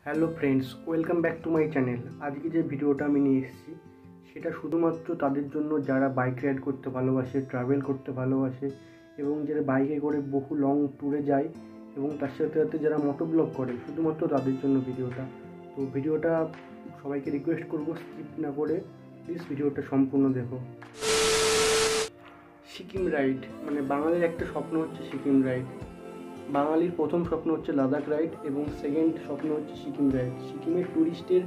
Hello friends, welcome back to my channel. আজকে যে ভিডিওটা আমি নিয়ে এসেছি সেটা শুধুমাত্র তাদের জন্য যারা বাইক রাইড করতে ভালোবাসে, ট্রাভেল করতে ভালোবাসে এবং যারা বাইকে করে বহু লং ট্যুরে যায় এবং তার সাথে সাথে যারা মোটো ব্লগ করে, শুধুমাত্র তাদের জন্য ভিডিওটা। তো ভিডিওটা সবাইকে রিকোয়েস্ট করব স্কিপ না করে প্লিজ ভিডিওটা সম্পূর্ণ দেখো। সিকিম রাইড মানে বাঙালির একটা স্বপ্ন হচ্ছে সিকিম রাইড। বাঙালির প্রথম স্বপ্ন হচ্ছে লাদাখ রাইড এবং সেকেন্ড স্বপ্ন হচ্ছে সিকিম রাইড। সিকিমের ট্যুরিস্টের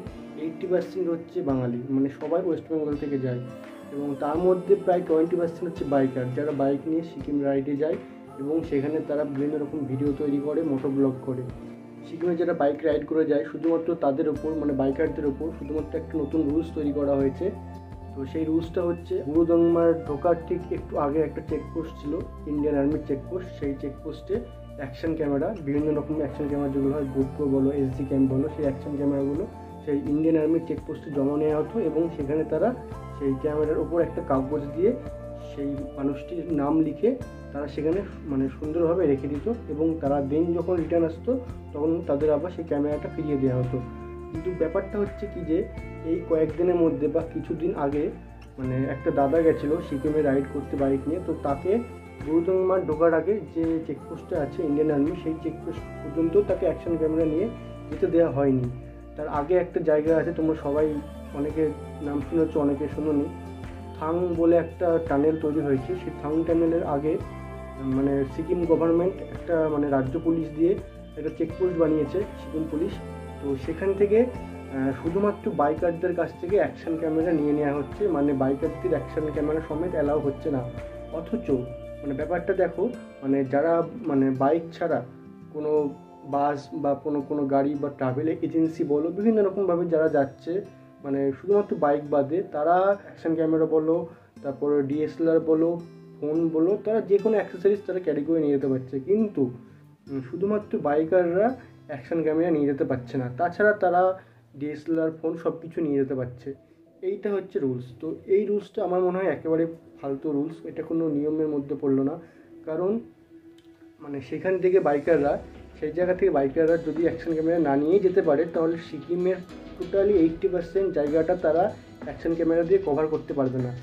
80% হচ্ছে বাঙালি, মানে সবাই ওয়েস্ট বেঙ্গল থেকে যায় এবং তার মধ্যে প্রায় 20% হচ্ছে বাইকার, যারা বাইক নিয়ে সিকিম রাইডে যায় এবং সেখানে তারা বিভিন্ন রকম ভিডিও তৈরি করে, মোটো ব্লগ করে। সিকিমে যারা বাইক রাইড করে যায় শুধুমাত্র তাদের ওপর, মানে বাইকারদের ওপর শুধুমাত্র একটা নতুন রুলস তৈরি করা হয়েছে। তো সেই রুলসটা হচ্ছে গুরুদংমার ঢোকার ঠিক একটু আগে একটা চেকপোস্ট ছিল, ইন্ডিয়ান আর্মির চেকপোস্ট। সেই চেকপোস্টে অ্যাকশন ক্যামেরা, বিভিন্ন রকম অ্যাকশন ক্যামেরা যেগুলো হয়, গোপ্রো বলো, এসডি ক্যাম বলো, সেই অ্যাকশন ক্যামেরাগুলো সেই ইন্ডিয়ান আর্মির চেকপোস্টে জমা নেওয়া হতো এবং সেখানে তারা সেই ক্যামেরার ওপর একটা কাগজ দিয়ে সেই মানুষটির নাম লিখে তারা সেখানে মানে সুন্দরভাবে রেখে দিত এবং তারা দেন যখন রিটার্ন আসতো তখন তাদের আবার সেই ক্যামেরাটা ফিরিয়ে দেওয়া হতো। কিন্তু ব্যাপারটা হচ্ছে কি যে এই কয়েকদিনের মধ্যে বা কিছুদিন আগে মানে একটা দাদা গেছিলো সিকিমে রাইড করতে বাইক নিয়ে। তো তাকে গুরুদংমার ঢোকার আগে যে চেকপোস্টটা আছে ইন্ডিয়ান আর্মি, সেই চেকপোস্ট পর্যন্ত তাকে অ্যাকশন ক্যামেরা নিয়ে যেতে দেওয়া হয়নি। তার আগে একটা জায়গা আছে, তোমরা সবাই অনেকে নাম শুনেছ, অনেকে শোনোনি। থাং বলে একটা টানেল তৈরি হয়েছে, সেই থাং টানেলের আগে মানে সিকিম গভর্নমেন্ট একটা মানে রাজ্য পুলিশ দিয়ে একটা চেকপোস্ট বানিয়েছে, সিকিম পুলিশ। তো সেখান থেকে শুধুমাত্র বাইকারদের কাছ থেকে অ্যাকশন ক্যামেরা নিয়ে নেওয়া হচ্ছে, মানে বাইকারদের অ্যাকশন ক্যামেরা সমেত অ্যালাউ হচ্ছে না। অথচ মানে ব্যাপারটা দেখো, মানে যারা মানে বাইক ছাড়া কোনো বাস বা কোনো কোনো গাড়ি বা ট্রাভেল এজেন্সি বলো, বিভিন্ন রকমভাবে যারা যাচ্ছে, মানে শুধুমাত্র বাইক বাদে তারা অ্যাকশন ক্যামেরা বলো, তারপরে ডিএসএলআর বলো, ফোন বলো, তারা যে কোনো অ্যাক্সেসরিজ তারা ক্যারি করে নিয়ে যেতে পারছে। কিন্তু শুধুমাত্র বাইকাররা অ্যাকশন ক্যামেরা নিয়ে যেতে পারছে না, তাছাড়া তারা ডিএসএলআর, ফোন সব কিছু নিয়ে যেতে পারছে। এইটা হচ্ছে রুলস। তো এই রুলসটা আমার মনে হয় একেবারে ফালতু রুলস, এটা কোনো নিয়মের মধ্যে পড়লো না। কারণ মানে সেখান থেকে বাইকাররা, সেই জায়গা থেকে বাইকাররা যদি অ্যাকশন ক্যামেরা না নিয়েই যেতে পারে তাহলে সিকিমের টোটালি 80% জায়গাটা তারা অ্যাকশন ক্যামেরা দিয়ে কভার করতে পারবে না।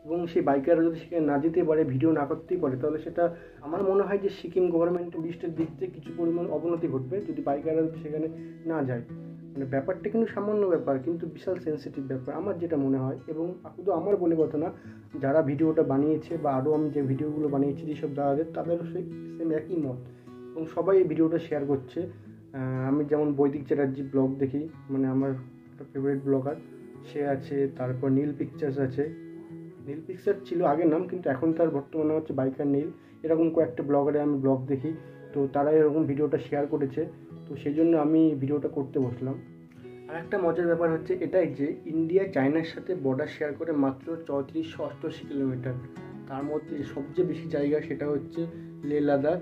এবং সেই বাইকাররা যদি সেখানে না যেতে পারে, ভিডিও না করতেই পারে, তাহলে সেটা আমার মনে হয় যে সিকিম গভর্নমেন্ট টুরিস্টের দিক থেকে কিছু পরিমাণ অবনতি ঘটবে যদি বাইকাররা যদি সেখানে না যায়। মানে ব্যাপারটা কিন্তু সামান্য ব্যাপার, কিন্তু বিশাল সেন্সিটিভ ব্যাপার আমার যেটা মনে হয়। এবং শুধু আমার বলে কথা না, যারা ভিডিওটা বানিয়েছে বা আরও আমি যে ভিডিওগুলো বানিয়েছি যেসব দাদাদের, তাদেরও সেম একই মত এবং সবাই এই ভিডিওটা শেয়ার করছে। আমি যেমন বৈদিক চ্যাটার্জি ব্লগ দেখি, মানে আমার একটা ফেভারিট ব্লগার সে আছে, তারপর নীল পিকচার্স আছে। নীল পিকচার ছিল আগের নাম, কিন্তু এখন তার বর্তমানে হচ্ছে বাইকার নীল। এরকম কয়েকটা ব্লগারে আমি ব্লগ দেখি, তো তারা এরকম ভিডিওটা শেয়ার করেছে, তো সেই জন্য আমি ভিডিওটা করতে বসলাম। আর একটা মজার ব্যাপার হচ্ছে এটাই যে ইন্ডিয়া চায়নার সাথে বর্ডার শেয়ার করে মাত্র 3488 কিলোমিটার। তার মধ্যে সবচেয়ে বেশি জায়গা সেটা হচ্ছে লে লাদাখ,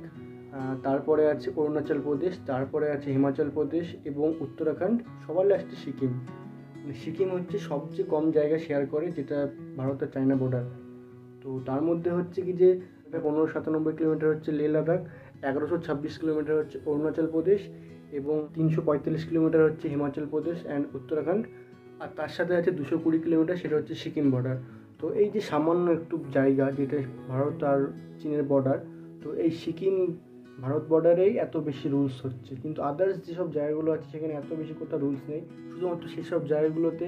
তারপরে আছে অরুণাচল প্রদেশ, তারপরে আছে হিমাচল প্রদেশ এবং উত্তরাখণ্ড, সবার লাস্টে সিকিম। সিকিম হচ্ছে সবচেয়ে কম জায়গা শেয়ার করে, যেটা ভারত আর চায়না বর্ডার। তো তার মধ্যে হচ্ছে কি যে 1597 কিলোমিটার হচ্ছে লে লাদাখ, 1126 কিলোমিটার হচ্ছে অরুণাচল প্রদেশ এবং 345 কিলোমিটার হচ্ছে হিমাচল প্রদেশ অ্যান্ড উত্তরাখণ্ড। আর তার সাথে আছে 220 কিলোমিটার, সেটা হচ্ছে সিকিম বর্ডার। তো এই যে সামান্য একটু জায়গা যেটা ভারত আর চীনের বর্ডার, তো এই সিকিম ভারত বর্ডারেই এত বেশি রুলস হচ্ছে, কিন্তু আদার্স যেসব জায়গাগুলো আছে সেখানে এত বেশি কোথাও রুলস নেই। শুধুমাত্র সেসব জায়গাগুলোতে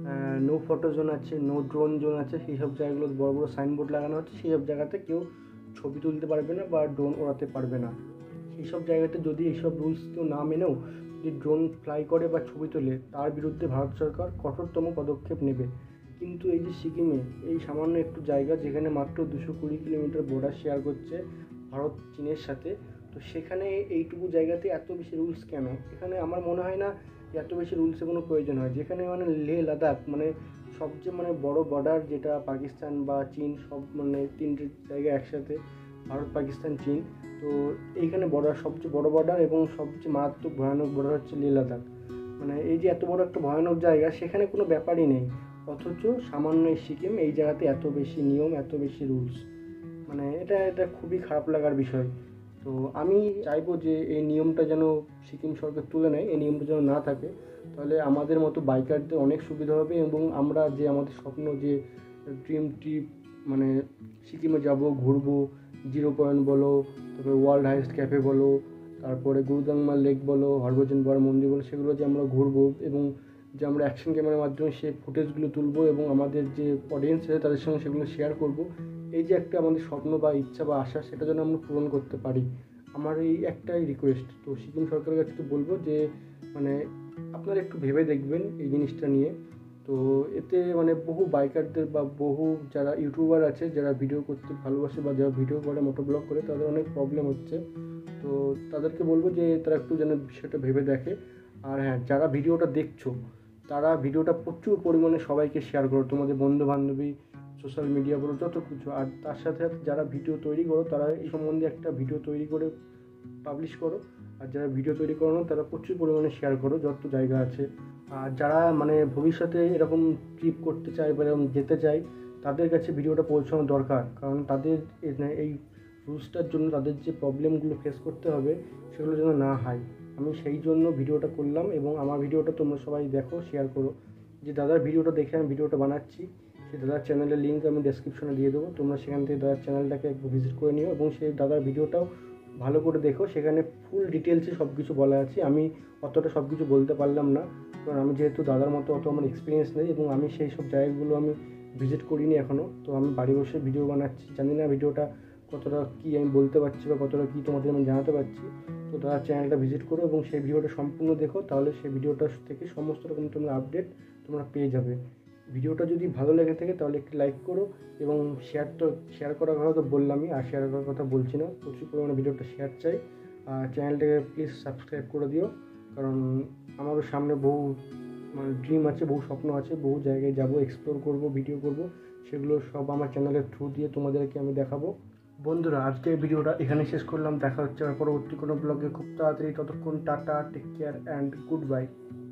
নো ফটো জোন আছে, নো ড্রোন জোন আছে, সেই সব জায়গাগুলোতে বড় বড় সাইনবোর্ড লাগানো হচ্ছে, সেই সব জায়গাতে কেউ ছবি তুলতে পারবে না বা ড্রোন ওড়াতে পারবে না। সেই সব জায়গাতে যদি এইসব রুলস কেউ না মেনেও যদি ড্রোন ফ্লাই করে বা ছবি তোলে, তার বিরুদ্ধে ভারত সরকার কঠোরতম পদক্ষেপ নেবে। কিন্তু এই যে সিকিমে এই সামান্য একটু জায়গা, যেখানে মাত্র 220 কিলোমিটার বর্ডার শেয়ার করছে ভারত চীনের সাথে, তো সেখানে এইটুকু জায়গাতে এত বেশি রুলস কেন? এখানে আমার মনে হয় না এত বেশি রুলসের কোনো প্রয়োজন হয়। যেখানে মানে লেহ লাদাখ মানে সবচেয়ে মানে বড় বর্ডার, যেটা পাকিস্তান বা চীন সব মানে তিনটে জায়গা একসাথে, ভারত পাকিস্তান চীন, তো এইখানে বর্ডার সবচেয়ে বড় বর্ডার এবং সবচেয়ে মারাত্মক ভয়ানক বর্ডার হচ্ছে লেহ লাদাখ। মানে এই যে এত বড় একটা ভয়ানক জায়গা, সেখানে কোনো ব্যাপারই নেই, অথচ সামান্য এই সিকিম এই জায়গাতে এত বেশি নিয়ম, এত বেশি রুলস। মানে এটা খুবই খারাপ লাগার বিষয়। তো আমি চাইবো যে এই নিয়মটা যেন সিকিম সরকার তুলে নেয়, এই নিয়মটা যেন না থাকে, তাহলে আমাদের মতো বাইকারদের অনেক সুবিধা হবে এবং আমরা যে আমাদের স্বপ্ন যে ড্রিম ট্রিপ, মানে সিকিমে যাব, ঘুরবো, 0 পয়েন্ট বলো, তারপরে ওয়ার্ল্ড হাইয়েস্ট ক্যাফে বলো, তারপরে গুরুদাংমা লেক বলো, হরভজন বর মন্দির বলো, সেগুলো যে আমরা ঘুরবো এবং যে আমরা অ্যাকশন ক্যামেরার মাধ্যমে সেই ফুটেজগুলো তুলবো এবং আমাদের যে অডিয়েন্স আছে তাদের সঙ্গে সেগুলো শেয়ার করব, এই যে একটা আমাদের স্বপ্ন বা ইচ্ছা বা আশা, সেটা যেন আমরা পূরণ করতে পারি। আমার এই একটাই রিকোয়েস্ট। তো সিকিম সরকারের কাছে তো বলবো যে মানে আপনারা একটু ভেবে দেখবেন এই জিনিসটা নিয়ে। তো এতে মানে বহু বাইকারদের বা বহু যারা ইউটিউবার আছে, যারা ভিডিও করতে ভালোবাসে বা যারা ভিডিও করে, মোটো ব্লগ করে, তাদের অনেক প্রবলেম হচ্ছে। তো তাদেরকে বলবো যে তারা একটু যেন বিষয়টা ভেবে দেখে। আর হ্যাঁ, যারা ভিডিওটা দেখছো, তারা ভিডিওটা প্রচুর পরিমাণে সবাইকে শেয়ার করো, তোমাদের বন্ধু বান্ধবী, সোশ্যাল মিডিয়া বলো, যত কিছু। আর তার সাথে সাথে যারা ভিডিও তৈরি করো, তারা এই সম্বন্ধে একটা ভিডিও তৈরি করে পাবলিশ করো। আর যারা ভিডিও তৈরি করো না, তারা প্রচুর পরিমাণে শেয়ার করো যত জায়গা আছে। আর যারা মানে ভবিষ্যতে এরকম ট্রিপ করতে চায় বা এরকম যেতে চায়, তাদের কাছে ভিডিওটা পৌঁছানো দরকার, কারণ তাদের এই রুলসটার জন্য তাদের যে প্রবলেমগুলো ফেস করতে হবে, সেগুলো যেন না হয়। আমি সেই জন্য ভিডিওটা করলাম এবং আমার ভিডিওটা তোমরা সবাই দেখো, শেয়ার করো। যে দাদার ভিডিওটা দেখে আমি ভিডিওটা বানাচ্ছি, সেই দাদার চ্যানেলের লিঙ্ক আমি ডেসক্রিপশনে দিয়ে দেবো, তোমরা সেখান থেকে দাদার চ্যানেলটাকে একবার ভিজিট করে নিও এবং সেই দাদার ভিডিওটাও ভালো করে দেখো। সেখানে ফুল ডিটেলসে সব কিছু বলা আছে। আমি অতটা সব কিছু বলতে পারলাম না, কারণ আমি যেহেতু দাদার মতো অত আমার এক্সপিরিয়েন্স নেই এবং আমি সেই সব জায়গাগুলো আমি ভিজিট করিনি এখনও। তো আমি বাড়ি বসে ভিডিও বানাচ্ছি, জানি না ভিডিওটা কতটা কী আমি বলতে পারছি বা কতটা কী তোমাদের আমি জানাতে পারছি। তো দাদার চ্যানেলটা ভিজিট করো এবং সেই ভিডিওটা সম্পূর্ণ দেখো, তাহলে সেই ভিডিওটার থেকে সমস্ত রকম তোমরা আপডেট তোমরা পেয়ে যাবে। ভিডিওটা যদি ভালো লেগে থাকে তাহলে একটু লাইক করো এবং শেয়ার করার কথা তো বললামই, আর শেয়ার করার কথা বলছি না, প্রচুর পরিমাণে ভিডিওটা শেয়ার চাই। আর চ্যানেলটাকে প্লিজ সাবস্ক্রাইব করে দিও, কারণ আমারও সামনে বহু মানে ড্রিম আছে, বহু স্বপ্ন আছে, বহু জায়গায় যাব, এক্সপ্লোর করব, ভিডিও করব, সেগুলো সব আমার চ্যানেলের থ্রু দিয়ে তোমাদেরকে আমি দেখাবো। বন্ধুরা, আজকের ভিডিওটা এখানে শেষ করলাম। দেখা হচ্ছে আর পরবর্তী কোনো ব্লগে খুব তাড়াতাড়ি। ততক্ষণ tata, take care and good bye.